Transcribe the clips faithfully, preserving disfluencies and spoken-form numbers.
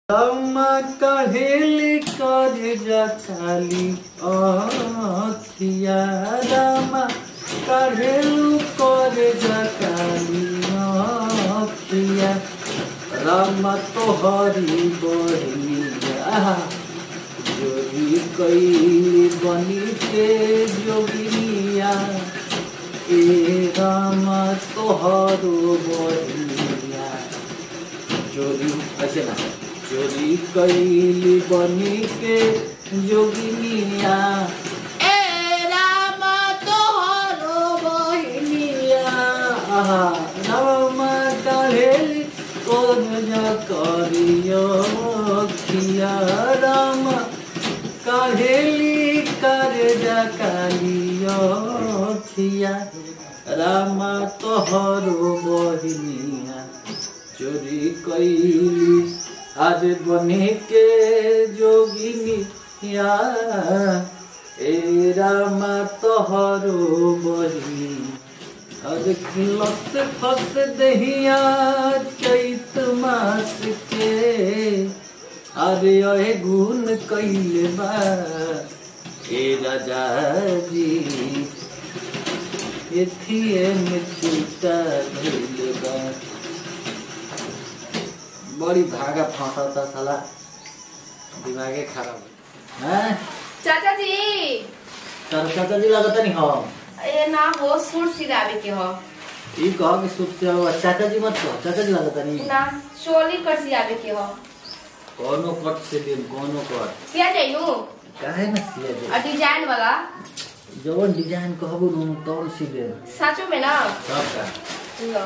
रामा कहेली कर जकाली अखिया रामा कहेलू कर जकाली अखिया रामा तोहरी बहिया जोगी कैली बनी के जोगिनिया ए रामा तोहरो बहिया जोगी ऐसे ना चोरी कैली बनी के जोगिनिया ए रामा तोहरो बहिनिया रामा कहेली कोन करियो खिया रामा कहेली कर जकालियो खिया रामा तोहरो बहिनिया चोरी कैली आज बने के जोगिनिया ए रामा तोहरो बहिनी आज खिलत फस दहिया चैत मास के अरे अहे गुण कैले बा ए राजा जी एथिए मिठीता धैले बा बड़ी भागा फंसाता साला दिमागे खराब है। चाचा जी तर चाचा जी लगता नहीं हो ये ना हो सूट सिलावे के हो ई कह के सूट से हो चाचा जी मत कहो चाचा जी लगता नहीं ना चोली कट सिलावे के हो कोनो कट से दे कोनो कट सिया जाइनु काहे ना सिया दे आ डिजाइन वाला जवन डिजाइन कहबो नु तौल सी दे साचो में ना सब का लो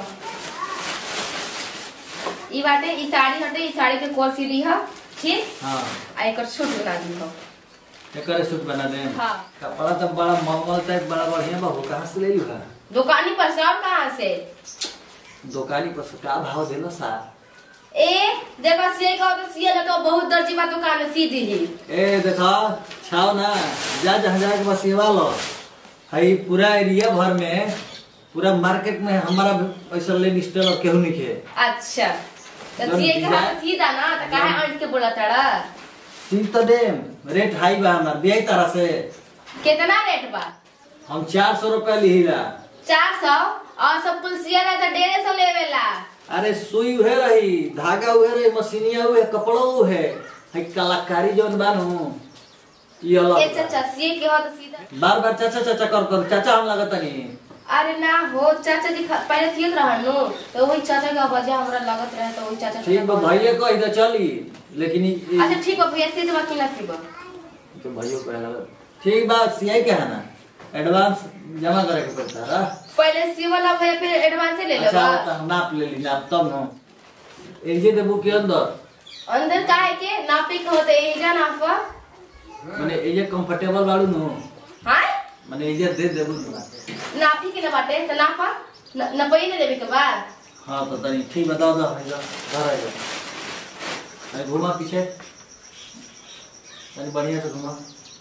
ई बाटे ई साड़ी हटे ई साड़ी के कोल सिली है ठीक हां आ एकर सूट बना दी हो एकर सूट बना दे हां कपड़ा तो बड़ा मंगल टाइप बड़ा बढ़िया बा हो कहां से ले लियो दुकानी पर सब कहां से दुकानी पर का भाव देलो सा ए देखा सिए का तो सिए ना तो बहुत दर्जी बा दुकान में सी दी ए देखा छाओ ना जा जा जा के बस सेवा लो हई पूरा एरिया भर में पूरा मार्केट में हमारा पैसा ले स्टॉल और केहू नहीं खे अच्छा तो सिए का हाथ सीधा ना तो काहे अंट के बोला तड़ा सी तो दे रेट हाई बा हमार बियाई तरह से कितना रेट बा हम चार सौ रुपया लिहिला चार सौ और सब कुल सिया ना तो डेढ़ सौ लेवेला अरे सुई उहे रही धागा उहे रही मशीनिया उहे कपड़ा उहे हई कलाकारी जोन बानू ये अलग ए चाचा सिए के हो तो सीधा बार बार चाचा चाचा कर कर चाचा हम लगता नहीं अरे ना हो चाचा जी पहले सियत रहनु तो वही चाचा का वजह हमरा लगत रहे तो वही चाचा ठीक बा भैया कह इधर चली लेकिन अच्छा ठीक बा भैया से बाकी ना सीबा तो भाइयों कहला ठीक बा सीआई के है ना एडवांस जमा करे के पड़ता है पहले सी वाला भैया फिर एडवांस ले लेबा अच्छा तो नाप ले ली नाप तब न एक जे देबू के अंदर अंदर काहे के नापी के होते एजा नापवा माने एजे कंफर्टेबल बाड़ू नु हां माने एजे दे देबू नापी के ना बाटे तो नापा न पई ले लेबे के बाद हां तो तनी ठीक बता दो है घर आ जा मैं घुमा पीछे तनी बढ़िया से घुमा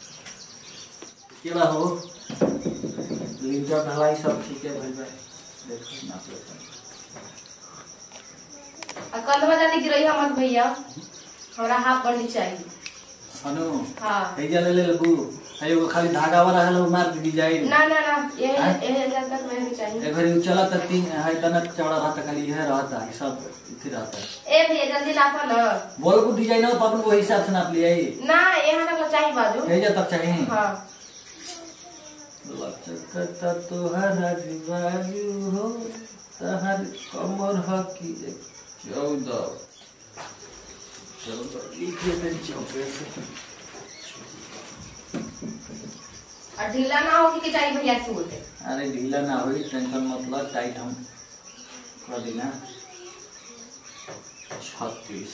केला हो लिंटर ढलाई सब ठीक है भाई भाई देखो नाप लो आ कंधवा जाने गिरई हमत भैया हमरा हाफ बंडी चाहिए अनु हां एजा ले ले लेबू है वो खाली धागा वाला है लो मार दी डिजाइन ना ना ना ये ये ज्यादा मैं भी चाहिए एक बार चला त तीन है तना चौड़ा रहता खाली यह रहता है सब इधर रहता है ए भैया जल्दी नापा ना बोल को डिजाइन हो अपन को हिसाब से नाप लिया ही ना यहां तक चाहिए बाजू है जा तक चाहिए हां लचकता तोहरा दिवाली हो तहर कमर हकी चौदह चलो लिखिए मैं चौके से और ढीला ना हो कि चाहिए भैया सूट अरे ढीला ना हो टेंशन मतलब टाइट हम कर देना छत्तीस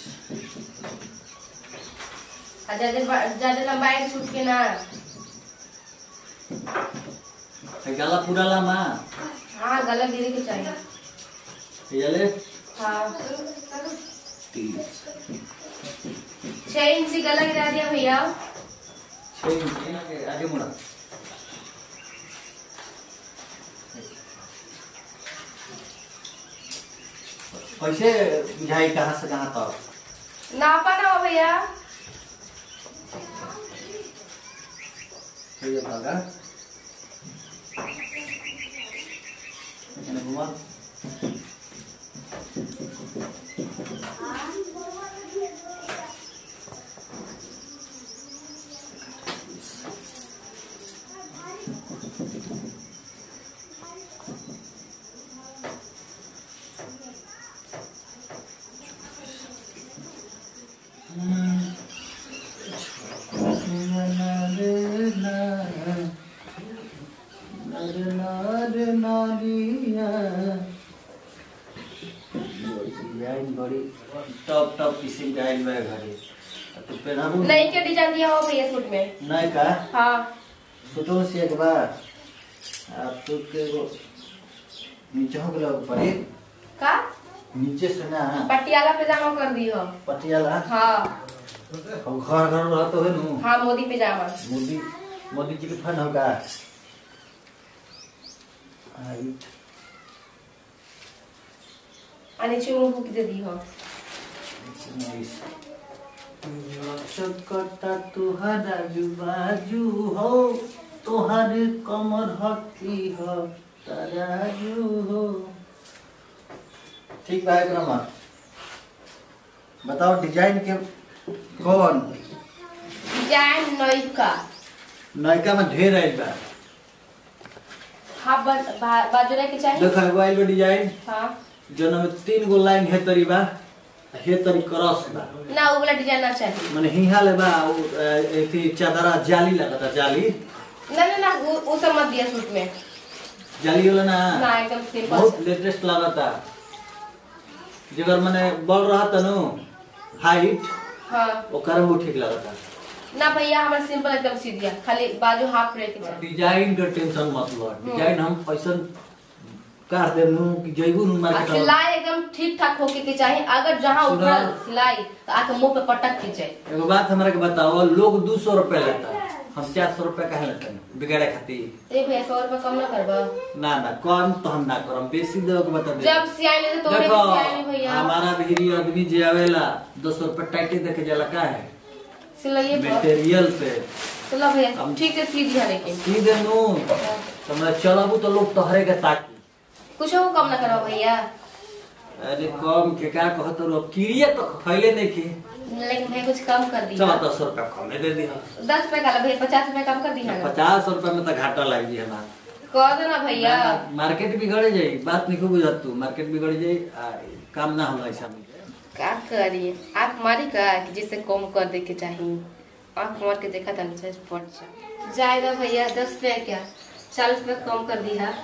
ज्यादा ज्यादा लंबाई सूट के ना गला पूरा लामा हाँ गला गिरे के चाहिए ये ले हाँ तीस छह इंच गला गिरा दिया भैया छह इंच आगे मुड़ा कैसे बुझाई कहाँ से कहाँ तक? नापा ना हो भैया। ये भागा मैंने घुमा बड़ी टॉप टॉप किस्म का आइल बा घरे तो पहनाबू नहीं के डिजाइन दिया हो भैया सूट में। नहीं का हाँ सूटों से एक बार आप सूट के वो नीचे हो गया पड़े का नीचे से ना पटियाला पजामा कर दी हो। पटियाला हाँ हम घर घर रहते है नु। हाँ मोदी पजामा। मोदी मोदी जी के फन होगा हाइट आणि चिमू बुक दे दी हो। नाइस चकटा तुहरा बाजू हो तुहर कमर हकी हो तराजू हो। ठीक बा एकदम बताओ डिजाइन के कौन डिजाइन नयका नयका में ढेर आइल बा। हाँ बाजूरा के चाहिए। देखो एगो आइल बा डिजाइन हाँ जोन में तीन गो लाइन है तरी बा हे तरी क्रॉस बा ना वो वाला डिजाइन ना चाहिए। माने हिहा ले बा एथी चादरा जाली लगता जाली ना ना ना वो वो सब मत दिया सूट में जाली वाला ना ना एकदम सिंपल बहुत लेटेस्ट लगता जगर माने बढ़ रहा तनु हाइट हाँ ओकर वो ठीक लगता। ना भैया हमारा सिंपल एकदम सी दिया खाली बाजू हाफ रहे के डिजाइन का टेंशन मत लो डिजाइन हम ऐसा काट दे नु कि जइबू नु मार्केट सिलाई एकदम ठीक ठाक होके के चाहिए। अगर जहाँ उखड़ल सिलाई तो आके मुंह पे पटक के जाए। एगो बात हमरा के बताओ लोग दो सौ रुपए लेता हम चार सौ रुपए काहे लेते हैं बिगाड़े खातिर। ए भैया सौ रुपए कम ना करबा ना ना कम तो हम ना करम बेसी देव के बता दे। जब सियाई ले तो तोरे सियाई भैया हमारा भीरी आदमी जे आवेला दो सौ रुपए टाइटे देके जाला का है सिलाइए मटेरियल पे। चलो भैया ठीक है सी दिया लेकिन सी दे नु तो मैं चलाबू तो लोग तोहरे के ताकी कुछ हो कम ना करो भैया। अरे कम के का कहत रो कीड़िया तो फैले नहीं की लेकिन भैया कुछ कम कर दी। चलो दस रुपया कम दे दी दस रुपए का भैया पचास रुपए कम कर दी है। पचास रुपए में तो घाटा लग जी हमारा कह दो ना भैया मार्केट बिगड़ जाई बात नहीं खूब बुझत तू मार्केट बिगड़ जाई काम ना होला ऐसा में क्या करिए आप मारी का कि जिससे कम कर दे के चाहिए आँख मार के देखा था नीचे पट जाएगा भैया दस रुपया क्या चालीस रुपया कम कर दी है।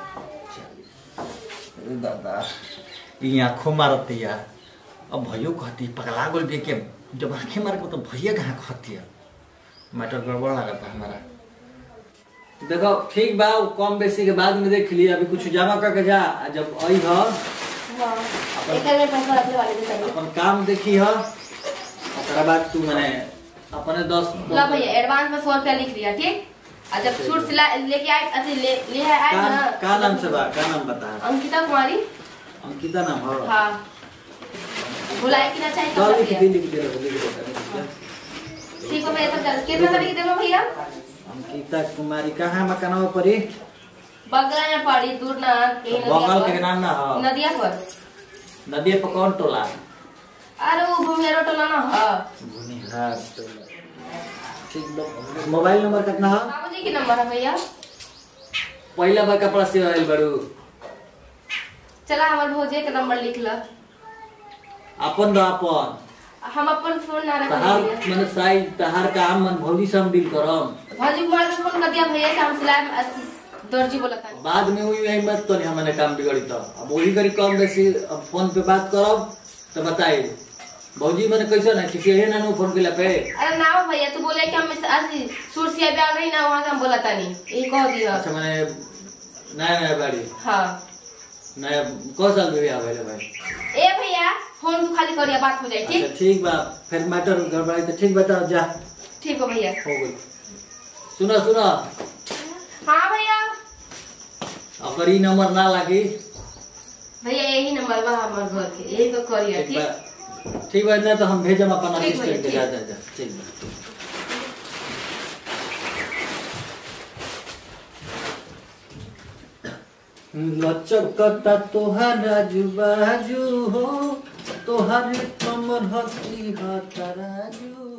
दादा ये आँखों मारती है अब भयो कहती पगला गोल भी के जब आँखें मार के तो भैया कहाँ कहती है मैटर गड़बड़ लगता है हमारा। देखो ठीक बा कम बेसी के बाद में देख लिया अभी कुछ जमा करके जा जब आई हो अपन काम देखी हो ओकरा बाद तू मने अपने दस ला भैया एडवांस में सौ रुपया लिख लिया ठीक। और जब सूट सिला लेके आए अति ले ले आए ना का नाम से बा का नाम बता अंकिता कुमारी अंकिता नाम हो हाँ बुलाए कि ना चाहिए तो लिख दे लिख दे ठीक है भैया तो कितना तारीख देबो भैया। अंकिता कुमारी कहाँ मकानवा परी बगल में पड़ी दूर ना कहीं बगल के नाम ना हो नदिया पर नदिया पर कौन टोला अरे वो भूमिहार टोला ना है भूमिहार टोला ठीक बा मोबाइल नंबर कितना है बाबूजी के नंबर है भैया पहला बार कपड़ा से आइल बड़ू चला हमार भौजी के नंबर लिख ल अपन द अपन हम अपन फोन ना तहार रख मन साइज तहार काम मन भौजी से हम डील करम भौजी कुमार को फोन कर दिया भैया का हम सिलाई दर्जी बोला था बाद में हुई है मत तो नहीं हमने काम बिगड़ी तो अब वही करी कम बेसी अब फोन पे बात करब तो बताई भौजी मैंने कैसे ना किसी है ना फोन के पे अरे ना भैया तू बोले कि हम आज सुरसिया ब्याह नहीं ना वहां से हम बोला था नहीं यही कह दिया। अच्छा मैंने नया नया बाड़ी हाँ नया कौ साल में ब्याह भइले भाई ए भैया फोन तू खाली करिया बात हो जाए ठीक। अच्छा ठीक बा फिर मैटर गड़बड़ाई तो ठीक बता जा ठीक है भैया हो गई सुनो सुनो हाँ भैया अगर ई नंबर ना लागी भैया यही नंबर बा हमार घर के यही पे करिया ठीक ठीक बा ना तो हम भेजम अपन ठीक भैया, असिस्टेंट के ठीक। जा जा जा ठीक बा लचकता तोहार आजू बाजू हो तोहार कमर हती हा तराजू